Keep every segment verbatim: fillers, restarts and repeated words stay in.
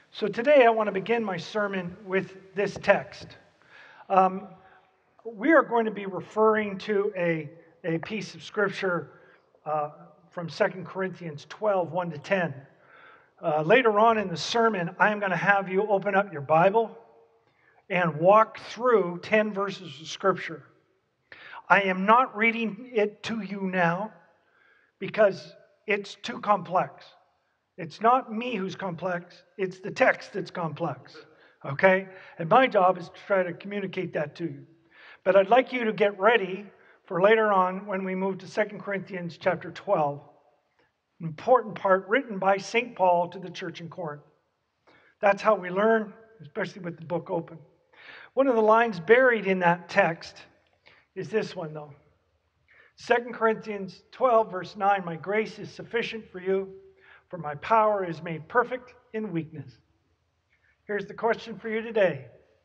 So today I want to begin my sermon with this text. Um, we are going to be referring to a, a piece of scripture uh, from Second Corinthians twelve, one to ten. Uh, later on in the sermon, I am going to have you open up your Bible and walk through ten verses of scripture. I am not reading it to you now because it's too complex. It's not me who's complex, it's the text that's complex, okay? And my job is to try to communicate that to you. But I'd like you to get ready for later on when we move to Second Corinthians chapter twelve, an important part written by Saint Paul to the church in Corinth. That's how we learn, especially with the book open. One of the lines buried in that text is this one, though. Second Corinthians twelve, verse nine, my grace is sufficient for you, for my power is made perfect in weakness. Here's the question for you today.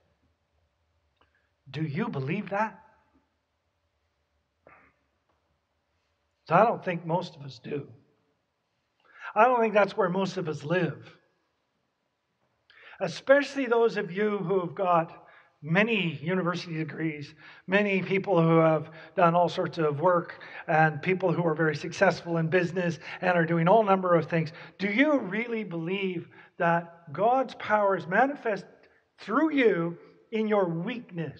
Do you believe that? So I don't think most of us do. I don't think that's where most of us live. Especially those of you who have got many university degrees, many people who have done all sorts of work, and people who are very successful in business and are doing all number of things. Do you really believe that God's power is manifest through you in your weakness?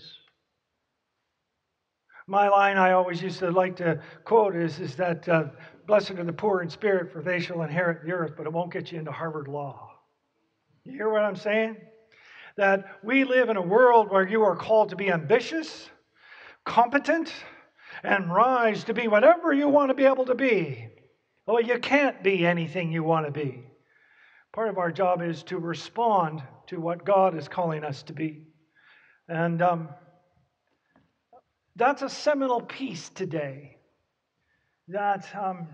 My line I always used to like to quote is, is that uh, blessed are the poor in spirit, for they shall inherit the earth, but it won't get you into Harvard Law. You hear what I'm saying? That we live in a world where you are called to be ambitious, competent, and rise to be whatever you want to be able to be. Well, you can't be anything you want to be. Part of our job is to respond to what God is calling us to be. And um, that's a seminal piece today. That um,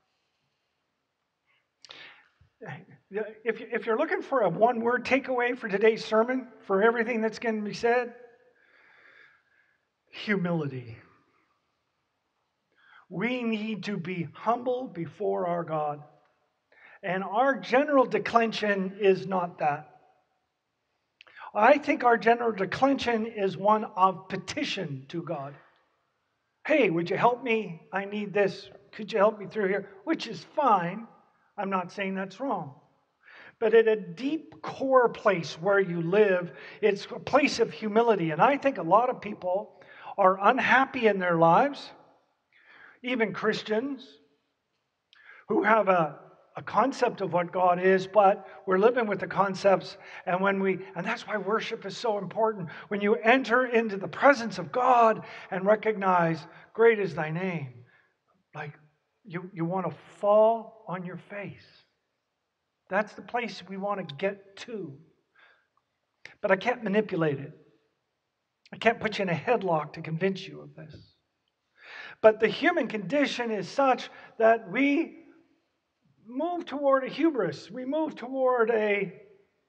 If, if you're looking for a one-word takeaway for today's sermon, for everything that's going to be said, humility. We need to be humble before our God. And our general declension is not that. I think our general declension is one of petition to God. Hey, would you help me? I need this. Could you help me through here? Which is fine. I'm not saying that's wrong. But at a deep core place where you live, it's a place of humility. And I think a lot of people are unhappy in their lives, even Christians, who have a, a concept of what God is, but we're living with the concepts. And when we, and that's why worship is so important. When you enter into the presence of God and recognize, great is thy name, like you, you want to fall on your face. That's the place we want to get to. But I can't manipulate it. I can't put you in a headlock to convince you of this. But the human condition is such that we move toward a hubris. We move toward a...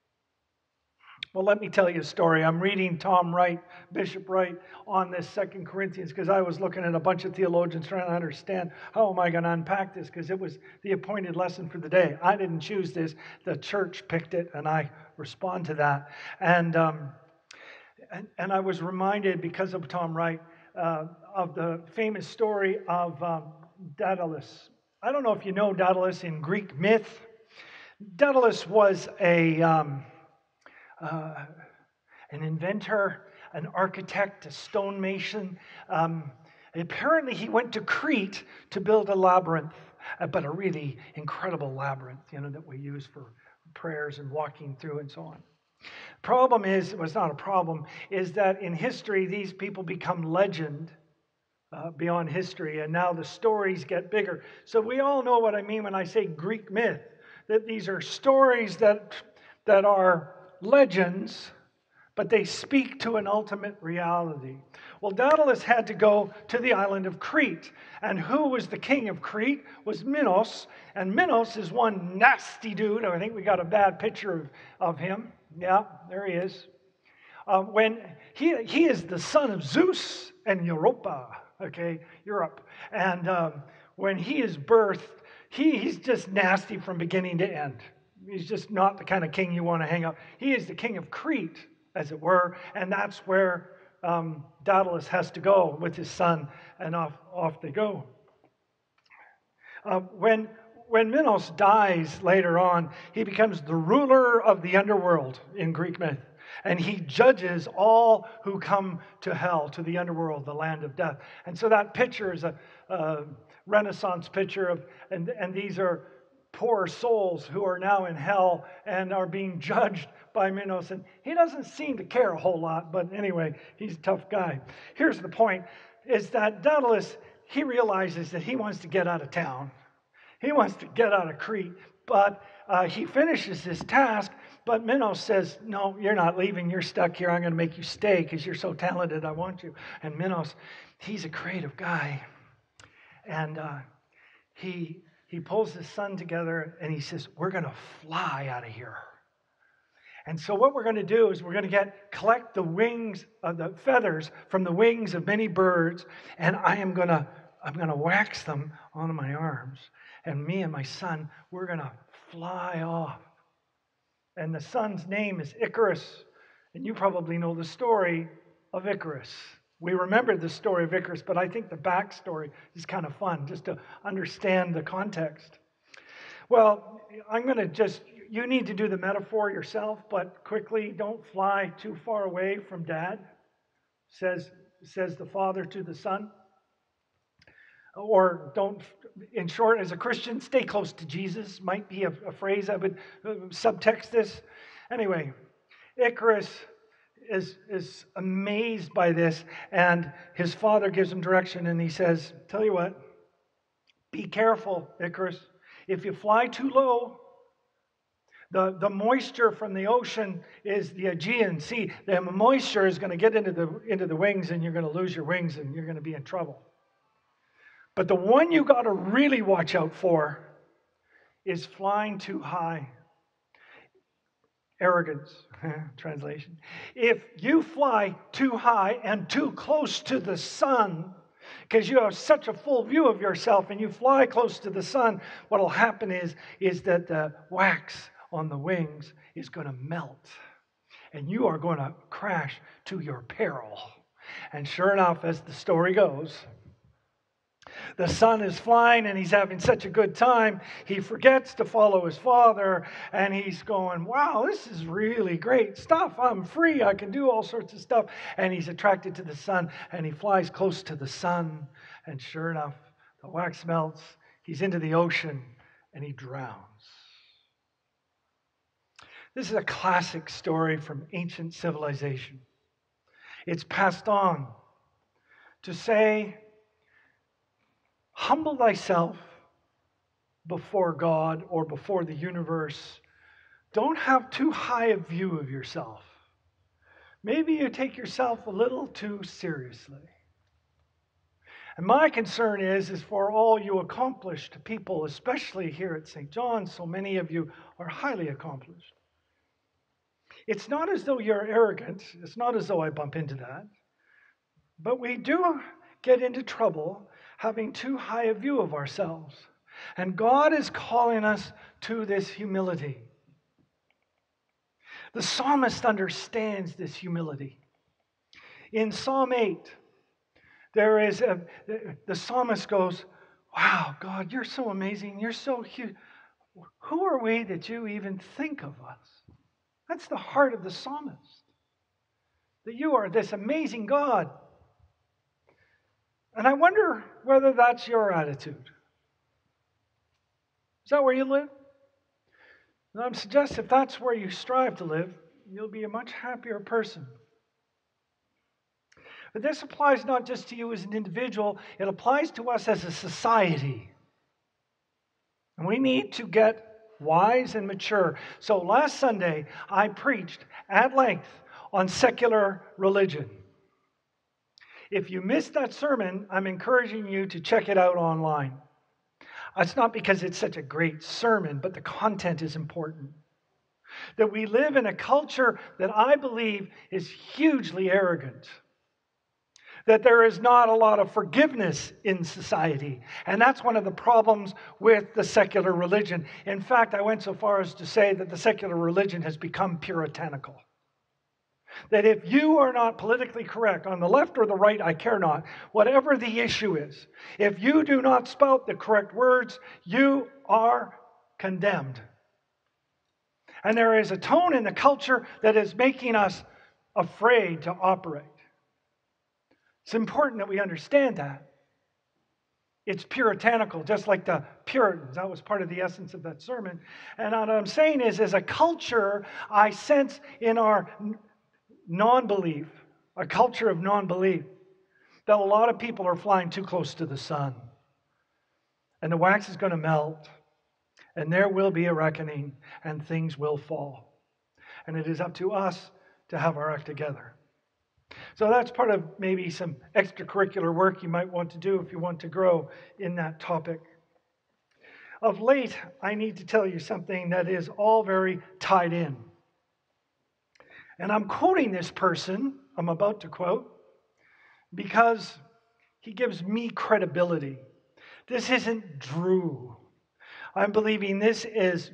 Well, let me tell you a story. I'm reading Tom Wright, Bishop Wright, on this Second Corinthians because I was looking at a bunch of theologians trying to understand how am I going to unpack this, because it was the appointed lesson for the day. I didn't choose this. The church picked it, and I respond to that. And um, and, and I was reminded, because of Tom Wright, uh, of the famous story of um, Daedalus. I don't know if you know Daedalus in Greek myth. Daedalus was a... Um, Uh, an inventor, an architect, a stonemason. Um, apparently he went to Crete to build a labyrinth, uh, but a really incredible labyrinth, you know, that we use for prayers and walking through and so on. Problem is, it was not a problem, is that in history these people become legend uh, beyond history, and now the stories get bigger. So we all know what I mean when I say Greek myth, that these are stories that that are legends, but they speak to an ultimate reality. Well, Daedalus had to go to the island of Crete. And who was the king of Crete? Was Minos. And Minos is one nasty dude. I think we got a bad picture of, of him. Yeah, there he is. Uh, when he, he is the son of Zeus and Europa. Okay, Europe. And um, when he is birthed, he, he's just nasty from beginning to end. he's just not the kind of king you want to hang out. He is the king of Crete, as it were, and that's where um, Daedalus has to go with his son, and off, off they go. Uh, when, when Minos dies later on, he becomes the ruler of the underworld in Greek myth. And he judges all who come to hell, to the underworld, the land of death. And so that picture is a, a Renaissance picture of, and, and these are poor souls who are now in hell and are being judged by Minos. And he doesn't seem to care a whole lot, but anyway, he's a tough guy. Here's the point, is that Daedalus, he realizes that he wants to get out of town. He wants to get out of Crete, but uh, he finishes his task. But Minos says, no, you're not leaving. You're stuck here. I'm going to make you stay because you're so talented. I want you. And Minos, he's a creative guy. And uh, he, he pulls his son together and he says, we're going to fly out of here. And so what we're going to do is we're going to get collect the wings of the feathers from the wings of many birds, and I am going to I'm going to wax them onto my arms. And me and my son, we're going to fly off. And the son's name is Icarus. And you probably know the story of Icarus. We remember the story of Icarus, but I think the backstory is kind of fun, just to understand the context. Well, I'm going to just, you need to do the metaphor yourself, but quickly, don't fly too far away from Dad, says, says the father to the son. Or don't, in short, as a Christian, stay close to Jesus, might be a, a phrase I would uh, subtext this. Anyway, Icarus is, is amazed by this, and his father gives him direction, and he says, tell you what, be careful, Icarus. If you fly too low, the, the moisture from the ocean is the Aegean Sea. The moisture is going to get into the, into the wings, and you're going to lose your wings, and you're going to be in trouble. But the one you got to really watch out for is flying too high. Arrogance, translation. If you fly too high and too close to the sun, because you have such a full view of yourself and you fly close to the sun, what will happen is, is that the wax on the wings is going to melt. And you are going to crash to your peril. And sure enough, as the story goes, the son is flying and he's having such a good time, he forgets to follow his father, and he's going, wow, this is really great stuff. I'm free. I can do all sorts of stuff. And he's attracted to the sun, and he flies close to the sun. And sure enough, the wax melts. He's into the ocean, and he drowns. This is a classic story from ancient civilization. It's passed on to say, humble thyself before God or before the universe. Don't have too high a view of yourself. Maybe you take yourself a little too seriously. And my concern is, is for all you accomplished people, especially here at Saint John's, so many of you are highly accomplished. It's not as though you're arrogant. It's not as though I bump into that. But we do get into trouble having too high a view of ourselves. And God is calling us to this humility. The psalmist understands this humility. In Psalm eight, there is a, the psalmist goes, wow, God, you're so amazing. You're so huge. Who are we that you even think of us? That's the heart of the psalmist. That you are this amazing God. And I wonder whether that's your attitude. Is that where you live? And I'm suggesting if that's where you strive to live, you'll be a much happier person. But this applies not just to you as an individual, it applies to us as a society. And we need to get wise and mature. So last Sunday, I preached at length on secular religion. If you missed that sermon, I'm encouraging you to check it out online. It's not because it's such a great sermon, but the content is important. That we live in a culture that I believe is hugely arrogant. that there is not a lot of forgiveness in society. And that's one of the problems with the secular religion. In fact, I went so far as to say that the secular religion has become puritanical. That if you are not politically correct, on the left or the right, I care not, whatever the issue is, if you do not spout the correct words, you are condemned. And there is a tone in the culture that is making us afraid to operate. It's important that we understand that. It's puritanical, just like the Puritans. That was part of the essence of that sermon. And what I'm saying is, as a culture, I sense in our non-belief, a culture of non-belief, that a lot of people are flying too close to the sun. And the wax is going to melt. And there will be a reckoning, and things will fall. And it is up to us to have our act together. So that's part of maybe some extracurricular work you might want to do if you want to grow in that topic. Of late, I need to tell you something that is all very tied in. And I'm quoting this person, I'm about to quote, because he gives me credibility. This isn't Drew. I'm believing this is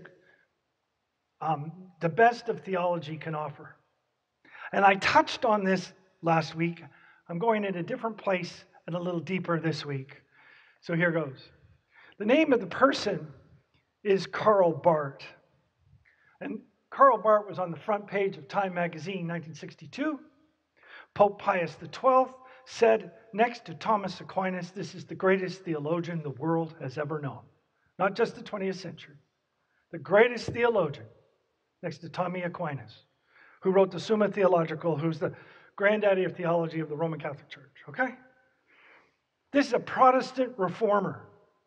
um, the best of theology can offer. And I touched on this last week. I'm going in a different place and a little deeper this week. So here goes. The name of the person is Karl Barth. And Karl Barth was on the front page of Time magazine, nineteen sixty-two. Pope Pius the twelfth said, next to Thomas Aquinas, this is the greatest theologian the world has ever known. Not just the twentieth century. The greatest theologian, next to Tommy Aquinas, who wrote the Summa Theologica, who's the granddaddy of theology of the Roman Catholic Church, okay? This is a Protestant reformer.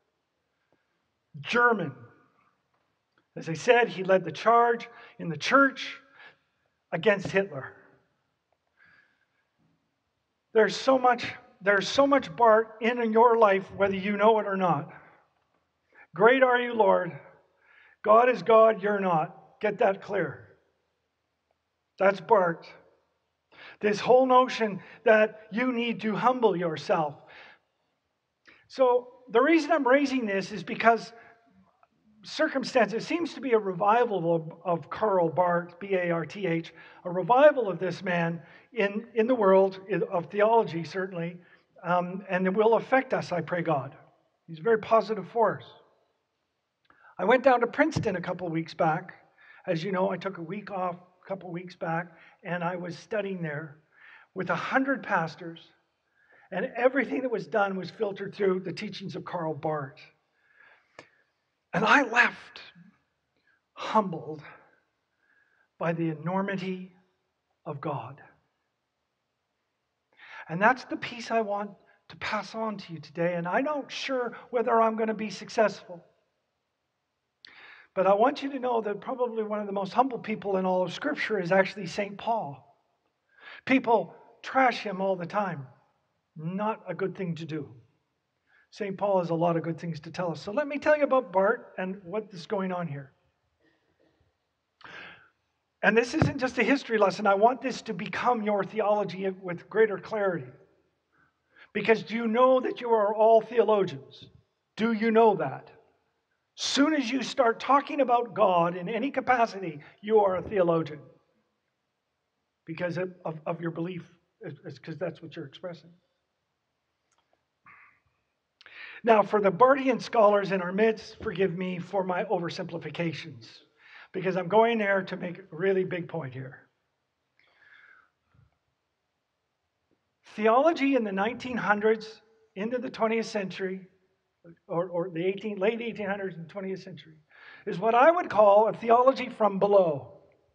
German. As I said, he led the charge in the church against Hitler. There's so much, there's so much Barth in your life, whether you know it or not. Great are you, Lord. God is God, you're not. Get that clear. That's Barth. This whole notion that you need to humble yourself. So the reason I'm raising this is because circumstance, it seems to be a revival of, of Karl Barth, B A R T H, a revival of this man in, in the world of theology, certainly, um, and it will affect us, I pray God. He's a very positive force. I went down to Princeton a couple weeks back. As you know, I took a week off a couple weeks back, and I was studying there with a hundred pastors, and everything that was done was filtered through the teachings of Karl Barth. And I left humbled by the enormity of God. And that's the piece I want to pass on to you today. And I'm not sure whether I'm going to be successful. But I want you to know that probably one of the most humble people in all of Scripture is actually Saint Paul. People trash him all the time. Not a good thing to do. Saint Paul has a lot of good things to tell us. So let me tell you about Barth and what is going on here. And this isn't just a history lesson. I want this to become your theology with greater clarity. Because do you know that you are all theologians? Do you know that? Soon as you start talking about God in any capacity, you are a theologian. Because of, of, of your belief, because that's what you're expressing. Now, for the Barthian scholars in our midst, forgive me for my oversimplifications, because I'm going there to make a really big point here. Theology in the nineteen hundreds into the twentieth century, or, or the eighteen, late eighteen hundreds and twentieth century, is what I would call a theology from below.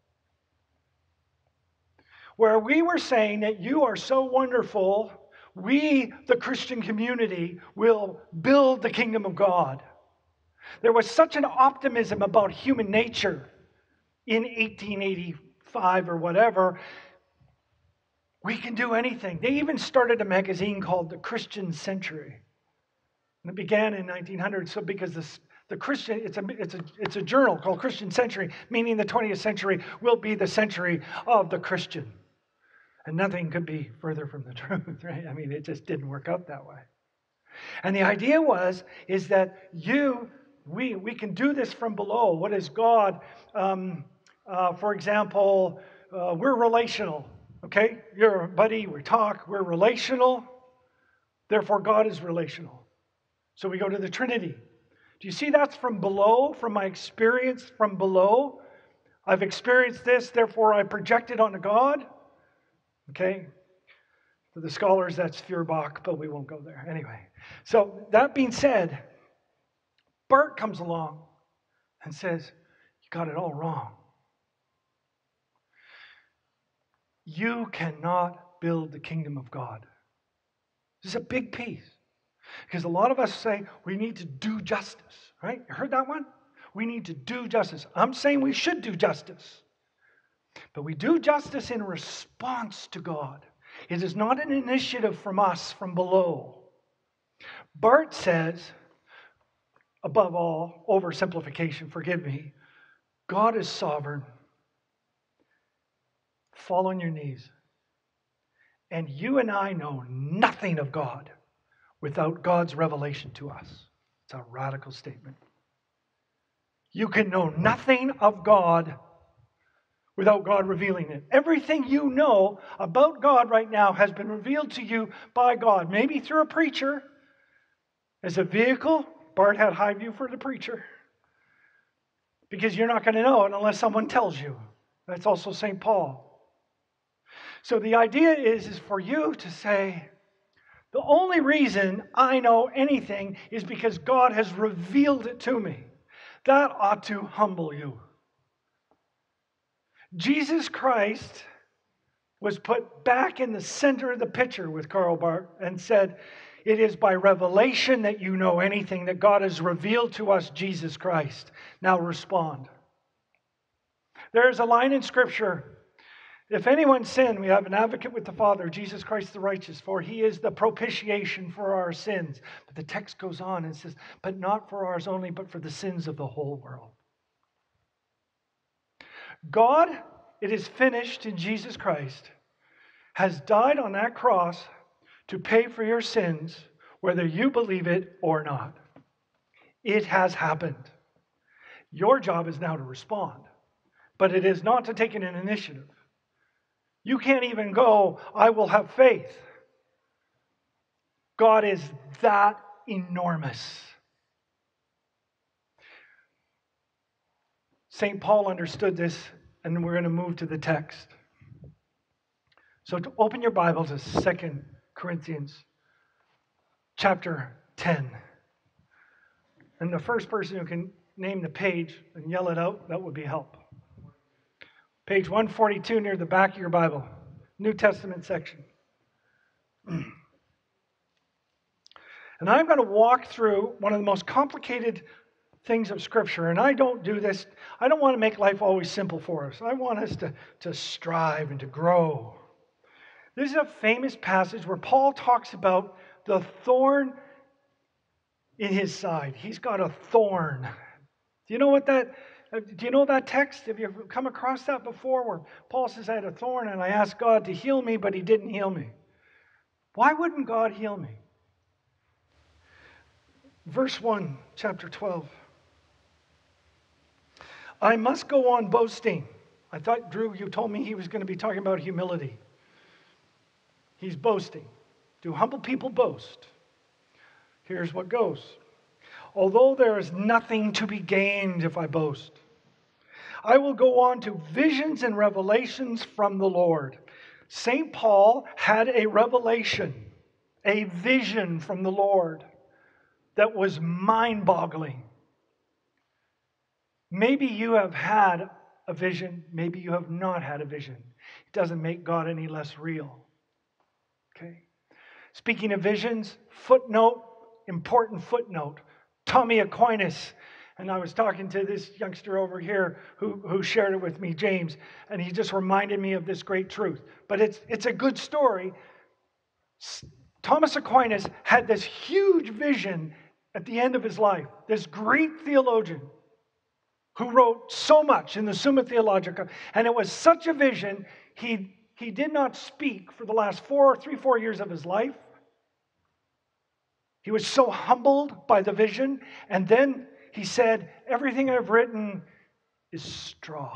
Where we were saying that you are so wonderful, we, the Christian community, will build the kingdom of God. There was such an optimism about human nature in eighteen eighty-five or whatever. We can do anything. They even started a magazine called The Christian Century. And it began in nineteen hundred. So because this, the Christian, it's a, it's, a, it's a journal called Christian Century, meaning the twentieth century will be the century of the Christian. And nothing could be further from the truth, right? I mean, it just didn't work out that way. And the idea was, is that you, we, we can do this from below. What is God? Um, uh, for example, uh, we're relational, okay? You're a buddy, we talk, we're relational. Therefore, God is relational. So we go to the Trinity. Do you see that's from below, from my experience from below? I've experienced this, therefore I project it onto God. Okay? For the scholars, that's Feuerbach, but we won't go there. Anyway, so that being said, Bart comes along and says, you got it all wrong. You cannot build the kingdom of God. This is a big piece. Because a lot of us say we need to do justice, right? You heard that one? We need to do justice. I'm saying we should do justice. But we do justice in response to God. It is not an initiative from us, from below. Bart says, above all, oversimplification, forgive me, God is sovereign. Fall on your knees. And you and I know nothing of God without God's revelation to us. It's a radical statement. You can know nothing of God without God revealing it. Everything you know about God right now has been revealed to you by God. Maybe through a preacher. As a vehicle, Bart had high view for the preacher. Because you're not going to know it unless someone tells you. That's also Saint Paul. So the idea is, is for you to say, the only reason I know anything is because God has revealed it to me. That ought to humble you. Jesus Christ was put back in the center of the picture with Karl Barth and said, it is by revelation that you know anything, that God has revealed to us Jesus Christ. Now respond. There is a line in Scripture, if anyone sin, we have an advocate with the Father, Jesus Christ the righteous, for he is the propitiation for our sins. But the text goes on and says, but not for ours only, but for the sins of the whole world. God, it is finished in Jesus Christ, has died on that cross to pay for your sins, whether you believe it or not. It has happened. Your job is now to respond, but it is not to take an initiative. You can't even go, I will have faith. God is that enormous. Saint Paul understood this, and we're going to move to the text. So to open your Bible to Second Corinthians chapter ten. And the first person who can name the page and yell it out, that would be help. Page one forty-two near the back of your Bible, New Testament section. And I'm going to walk through one of the most complicated things of Scripture. And I don't do this. I don't want to make life always simple for us. I want us to, to strive and to grow. This is a famous passage where Paul talks about the thorn in his side. He's got a thorn. Do you know what that, do you know that text? Have you ever come across that before where Paul says, I had a thorn and I asked God to heal me, but he didn't heal me? Why wouldn't God heal me? Verse one, chapter twelve. I must go on boasting. I thought, Drew, you told me he was going to be talking about humility. He's boasting. Do humble people boast? Here's what goes. Although there is nothing to be gained if I boast, I will go on to visions and revelations from the Lord. Saint Paul had a revelation, a vision from the Lord that was mind-boggling. Maybe you have had a vision, maybe you have not had a vision. It doesn't make God any less real. Okay? Speaking of visions, footnote, important footnote. Tommy Aquinas, and I was talking to this youngster over here who, who shared it with me, James, and he just reminded me of this great truth. But it's, it's a good story. Thomas Aquinas had this huge vision at the end of his life, this great theologian who wrote so much in the Summa Theologica, and it was such a vision, he He did not speak for the last four, three, four years of his life. He was so humbled by the vision. And then he said, everything I've written is straw.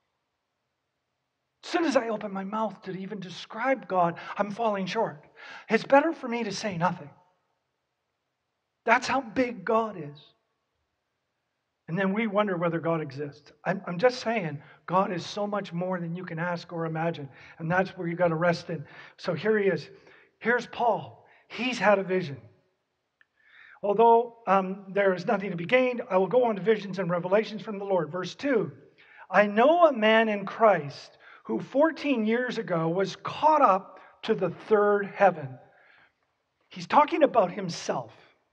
As soon as I open my mouth to even describe God, I'm falling short. It's better for me to say nothing. That's how big God is. And then we wonder whether God exists. I'm, I'm just saying, God is so much more than you can ask or imagine. And that's where you got to rest in. So here he is. Here's Paul. He's had a vision. Although um, there is nothing to be gained, I will go on to visions and revelations from the Lord. Verse two. I know a man in Christ who fourteen years ago was caught up to the third heaven. He's talking about himself.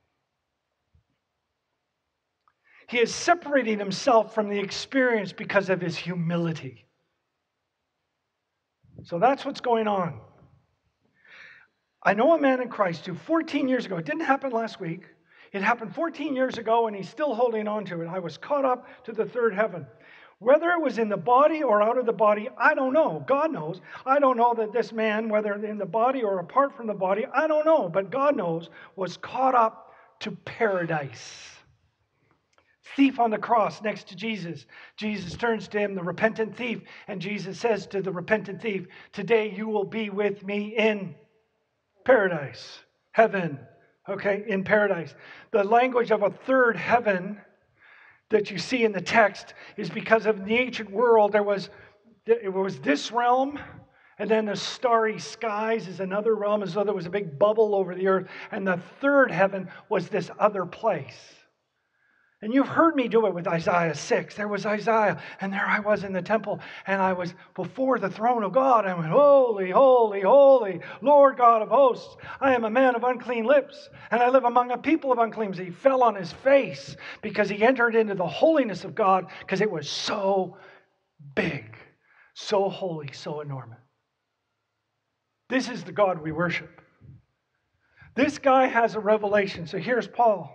He is separating himself from the experience because of his humility. So that's what's going on. I know a man in Christ who fourteen years ago, it didn't happen last week, it happened fourteen years ago and he's still holding on to it. I was caught up to the third heaven. Whether it was in the body or out of the body, I don't know. God knows. I don't know that this man, whether in the body or apart from the body, I don't know. But God knows, was caught up to paradise. Thief on the cross next to Jesus. Jesus turns to him, the repentant thief, and Jesus says to the repentant thief, today you will be with me in paradise, heaven. Okay, in paradise. The language of a third heaven that you see in the text is because of the ancient world, there was, it was this realm, and then the starry skies is another realm, as though there was a big bubble over the earth, and the third heaven was this other place. And you've heard me do it with Isaiah six. There was Isaiah, and there I was in the temple, and I was before the throne of God. I went, holy, holy, holy, Lord God of hosts. I am a man of unclean lips, and I live among a people of unclean lips. He fell on his face because he entered into the holiness of God because it was so big, so holy, so enormous. This is the God we worship. This guy has a revelation. So here's Paul.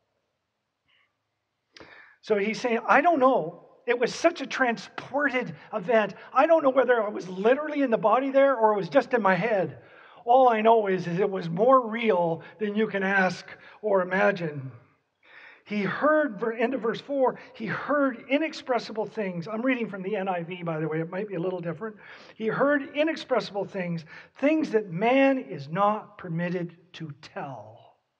So he's saying, I don't know. It was such a transported event. I don't know whether I was literally in the body there or it was just in my head. All I know is, is it was more real than you can ask or imagine. He heard, end of verse four, he heard inexpressible things. I'm reading from the N I V, by the way. It might be a little different. He heard inexpressible things, things that man is not permitted to tell.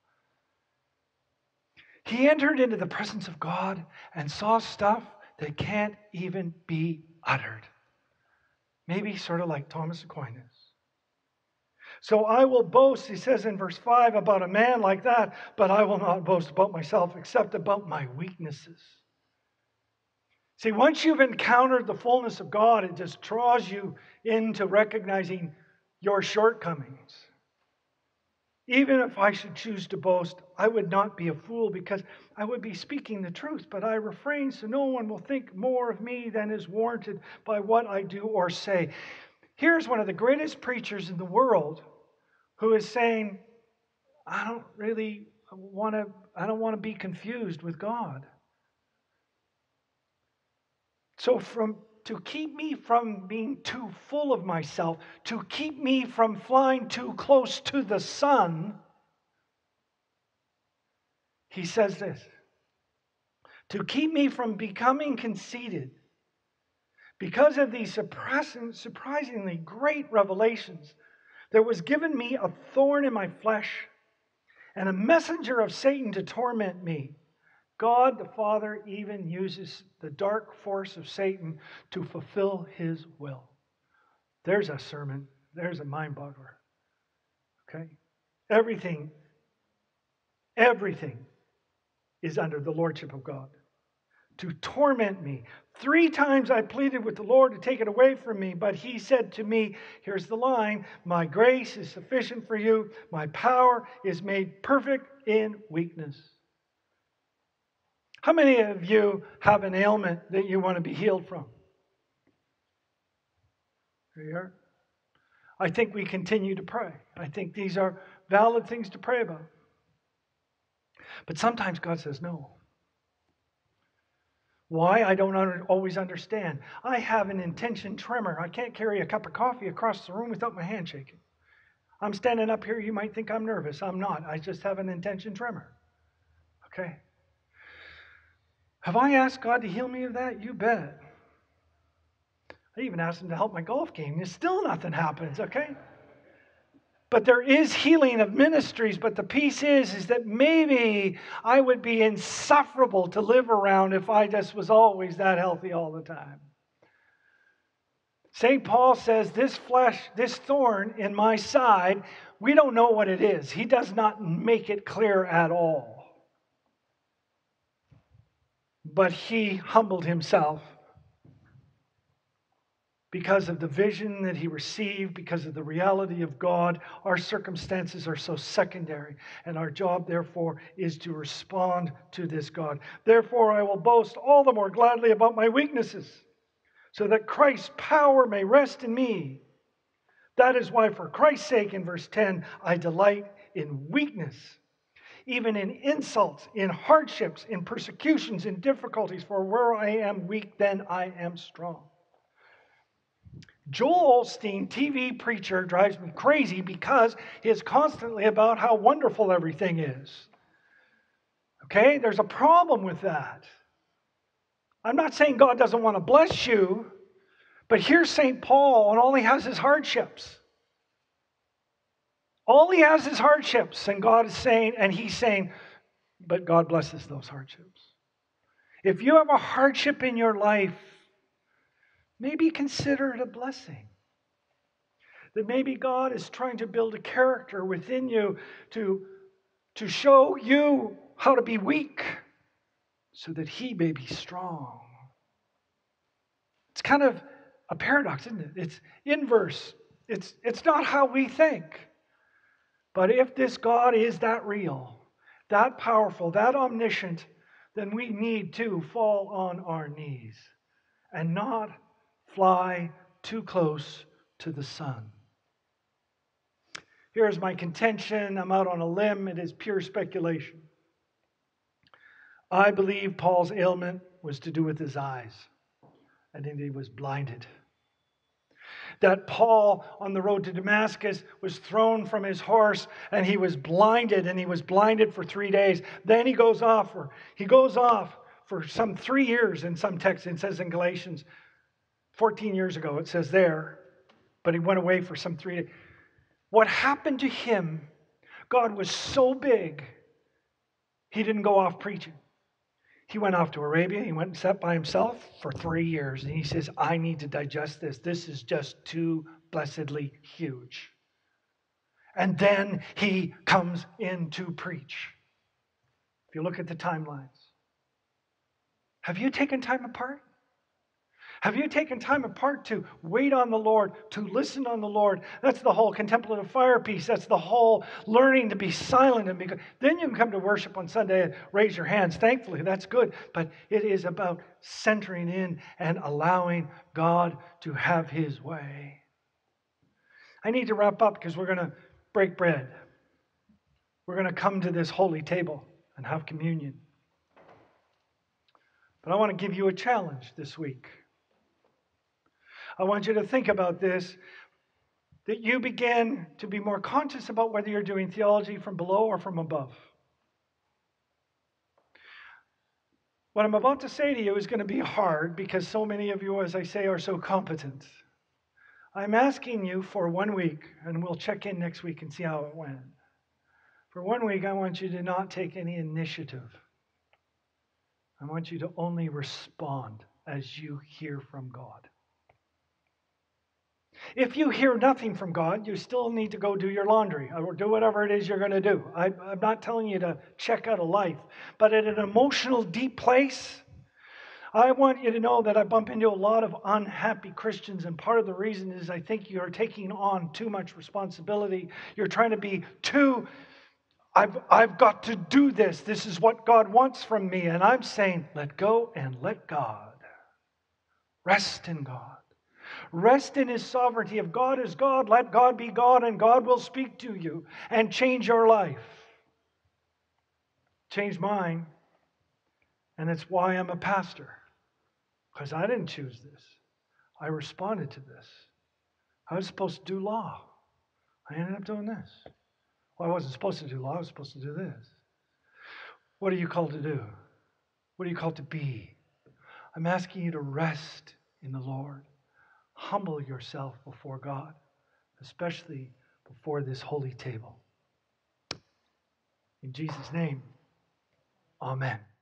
He entered into the presence of God and saw stuff that can't even be uttered. Maybe sort of like Thomas Aquinas. So I will boast, he says in verse five, about a man like that, but I will not boast about myself except about my weaknesses. See, once you've encountered the fullness of God, it just draws you into recognizing your shortcomings. Even if I should choose to boast, I would not be a fool because I would be speaking the truth, but I refrain so no one will think more of me than is warranted by what I do or say. Here's one of the greatest preachers in the world who is saying, I don't really want to, I don't want to be confused with God. So from to keep me from being too full of myself, to keep me from flying too close to the sun, he says this, to keep me from becoming conceited, because of these surprisingly great revelations, there was given me a thorn in my flesh and a messenger of Satan to torment me. God the Father even uses the dark force of Satan to fulfill his will. There's a sermon. There's a mind boggler. Okay? Everything, everything is under the lordship of God. To torment me. Three times I pleaded with the Lord to take it away from me, but he said to me, here's the line, my grace is sufficient for you. My power is made perfect in weakness. How many of you have an ailment that you want to be healed from? Here you are. I think we continue to pray. I think these are valid things to pray about. But sometimes God says no. Why? I don't under, always understand. I have an intention tremor. I can't carry a cup of coffee across the room without my hand shaking. I'm standing up here, you might think I'm nervous. I'm not. I just have an intention tremor. Okay? Have I asked God to heal me of that? You bet. I even asked him to help my golf game. And still nothing happens, okay? But there is healing of ministries, but the piece is, is that maybe I would be insufferable to live around if I just was always that healthy all the time. Saint Paul says, this flesh, this thorn in my side, we don't know what it is. He does not make it clear at all. But he humbled himself because of the vision that he received, because of the reality of God. Our circumstances are so secondary, and our job, therefore, is to respond to this God. Therefore, I will boast all the more gladly about my weaknesses, so that Christ's power may rest in me. That is why, for Christ's sake, in verse ten, I delight in weakness, even in insults, in hardships, in persecutions, in difficulties. For where I am weak, then I am strong. Joel Osteen, T V preacher, drives me crazy because he is constantly about how wonderful everything is. Okay? There's a problem with that. I'm not saying God doesn't want to bless you, but here's Saint Paul, and all he has is hardships. All he has is hardships, and God is saying, and he's saying, but God blesses those hardships. If you have a hardship in your life, maybe consider it a blessing. That maybe God is trying to build a character within you to, to show you how to be weak so that he may be strong. It's kind of a paradox, isn't it? It's inverse. It's, it's not how we think. But if this God is that real, that powerful, that omniscient, then we need to fall on our knees and not fly too close to the sun. Here's my contention. I'm out on a limb. It is pure speculation. I believe Paul's ailment was to do with his eyes. I think he was blinded. That Paul, on the road to Damascus, was thrown from his horse and he was blinded, and he was blinded for three days. Then he goes off, or he goes off for some three years in some text. It says in Galatians, fourteen years ago, it says there, but he went away for some three days. What happened to him, God was so big, he didn't go off preaching. He went off to Arabia. He went and sat by himself for three years. And he says, I need to digest this. This is just too blessedly huge. And then he comes in to preach. If you look at the timelines. Have you taken time apart? Have you taken time apart to wait on the Lord, to listen on the Lord? That's the whole contemplative fire piece. That's the whole learning to be silent. And be, then you can come to worship on Sunday and raise your hands. Thankfully, that's good. But it is about centering in and allowing God to have his way. I need to wrap up because we're going to break bread. We're going to come to this holy table and have communion. But I want to give you a challenge this week. I want you to think about this, that you begin to be more conscious about whether you're doing theology from below or from above. What I'm about to say to you is going to be hard because so many of you, as I say, are so competent. I'm asking you for one week, and we'll check in next week and see how it went. For one week, I want you to not take any initiative. I want you to only respond as you hear from God. If you hear nothing from God, you still need to go do your laundry or do whatever it is you're going to do. I, I'm not telling you to check out of life, but at an emotional, deep place, I want you to know that I bump into a lot of unhappy Christians, and part of the reason is I think you're taking on too much responsibility. You're trying to be too, I've, I've got to do this. This is what God wants from me. And I'm saying, let go and let God. Rest in God. Rest in his sovereignty. If God is God, let God be God, and God will speak to you and change your life. Change mine, and it's why I'm a pastor. Because I didn't choose this. I responded to this. I was supposed to do law. I ended up doing this. Well, I wasn't supposed to do law. I was supposed to do this. What are you called to do? What are you called to be? I'm asking you to rest in the Lord. Humble yourself before God, especially before this holy table. In Jesus' name, amen.